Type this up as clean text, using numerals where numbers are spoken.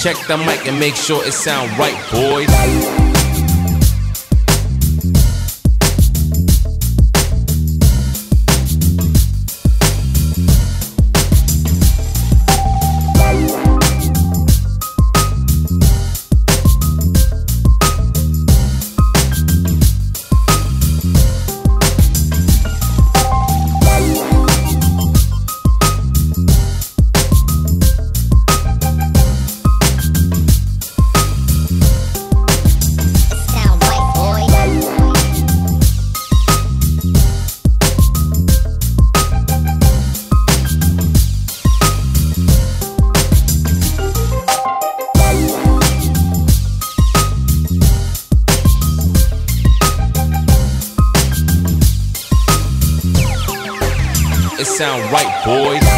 Check the mic and make sure it sound right, boys. It sound right, boys.